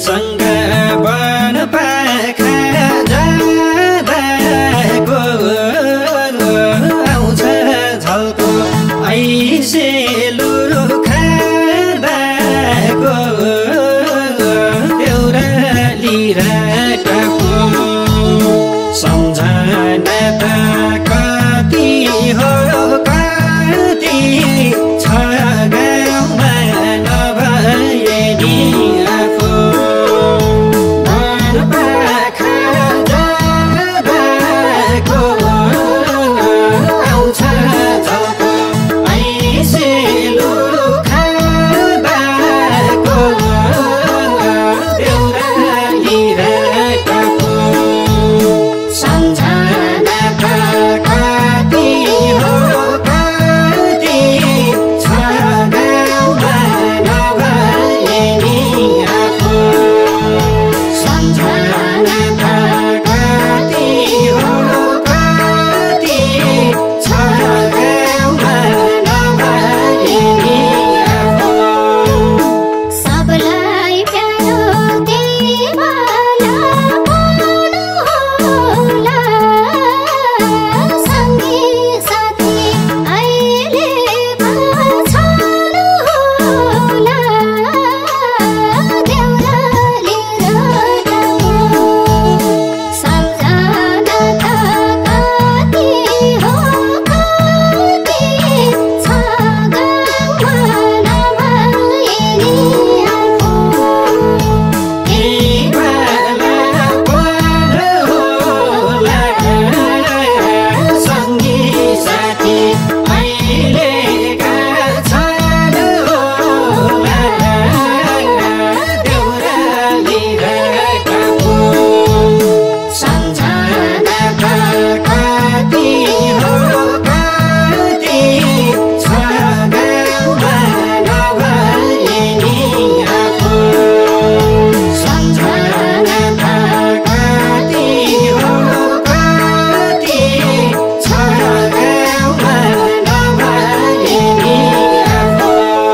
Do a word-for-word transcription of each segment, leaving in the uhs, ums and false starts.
सँग वन पाखा जाँदाको आउँछ झल्को ऐसे लुरु खाँदाको देउराली राटाको सम्झना त कति हो कति छ गाउँमा नभए नि आफू वन पाखा जाँदाको आउँछ झल्को ऐसे लुरु खाँदाको देउराली राटाको सम्झना त कति हो कति छ गाउँमा नभए नि आफू सम्झना त कति हो कति छ गाउँमा नभए नि आफू सबलाई प्यारो देवाला पाउनु होला सँगै साथी अहिले पछाउनु होला देउराली राटाको सम्झना त कति हो कति छ गाउँमा नभए नि आफू तिमीलाई पर होला सँगी साथी अहिलेका छन् होला देउराली राटाको सम्झना त कति हो कति छ गाउँमा नभए नि आफू सम्झना त कति हो कति छ गाउँमा नभए नि आफू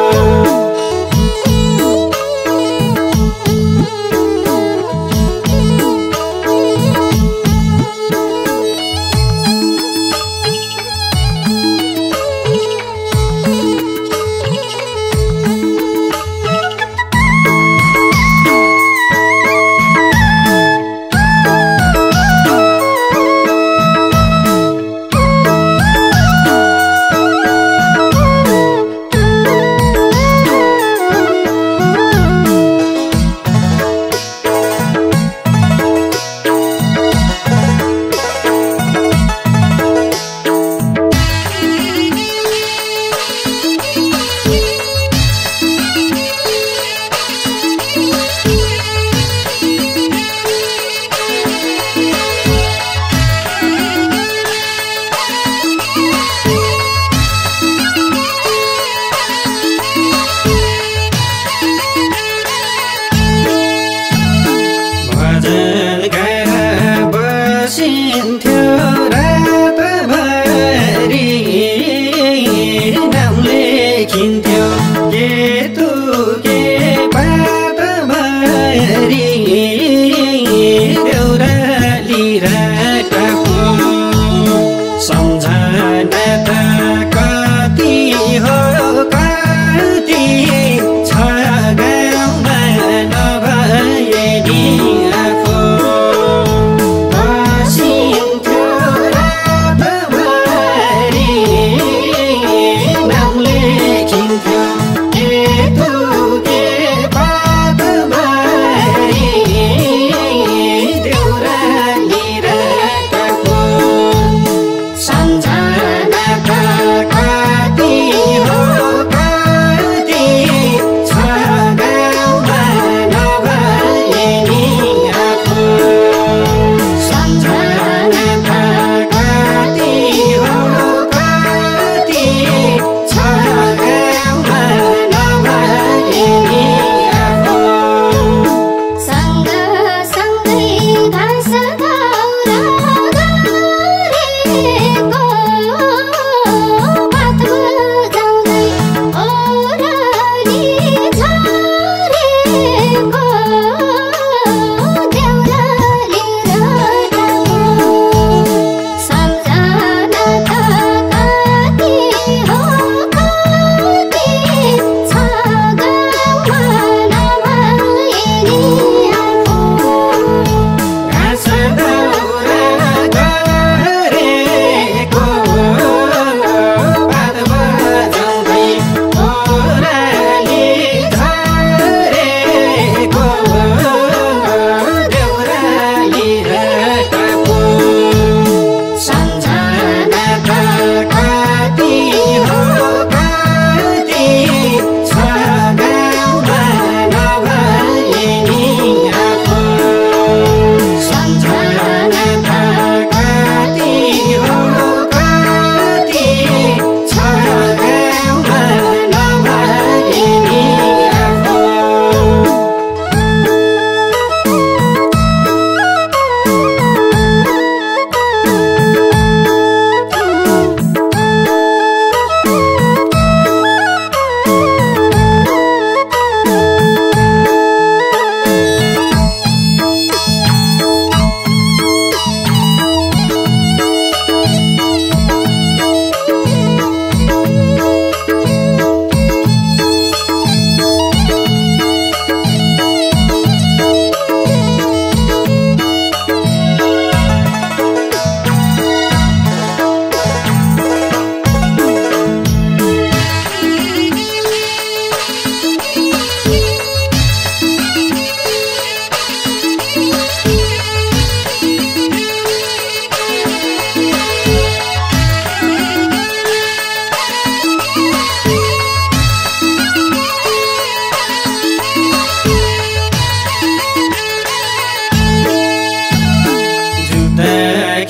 भजन गाएर बसिन्थ्यो रातभरि नाम लेखिन्थ्यो के तु के पातभरि देउराली राटाको सम्झना त कति हो कति छ गाउँमा नभए नि आफू बसिन्थ्यो रातभरि नाम लेखिन्थ्यो के तु के पातभरि देउराली राटाको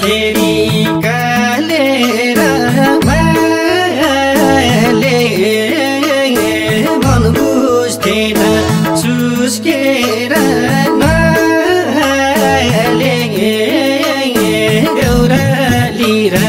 फेरि कालेर माले मन बुझ्थेन सुस्केर नले देउराली र